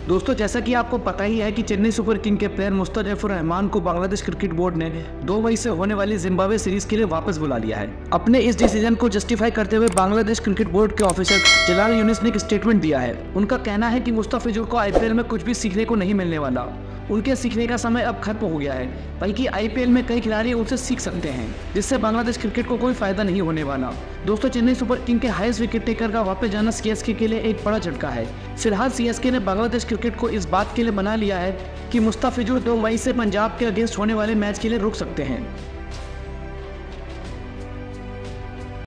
दोस्तों, जैसा कि आपको पता ही है कि चेन्नई सुपर किंग के प्लेयर मुस्तफिजुर रहमान को बांग्लादेश क्रिकेट बोर्ड ने 2 मई से होने वाली जिम्बाब्वे सीरीज के लिए वापस बुला लिया है। अपने इस डिसीजन को जस्टिफाई करते हुए बांग्लादेश क्रिकेट बोर्ड के ऑफिसर जलाल यूनिस ने एक स्टेटमेंट दिया है। उनका कहना है कि मुस्तफिजुर को आईपीएल में कुछ भी सीखने को नहीं मिलने वाला, उनके सीखने का समय अब खत्म हो गया है, बल्कि आईपीएल में कई खिलाड़ी उनसे सीख सकते हैं, जिससे बांग्लादेश क्रिकेट को कोई फायदा नहीं होने वाला। दोस्तों, चेन्नई सुपर किंग के हाईएस्ट विकेट टेकर का वापस जाना सीएसके के लिए एक बड़ा झटका है। फिलहाल सीएसके ने बांग्लादेश क्रिकेट को इस बात के लिए मना लिया है कि मुस्तफिजुर 2 मई से पंजाब के अगेंस्ट होने वाले मैच के लिए रुक सकते हैं।